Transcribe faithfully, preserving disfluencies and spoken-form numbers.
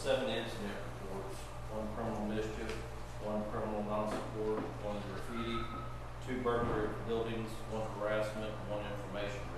seven incident reports, one criminal mischief, one criminal non-support, one graffiti, two burglary of buildings, one harassment, and one information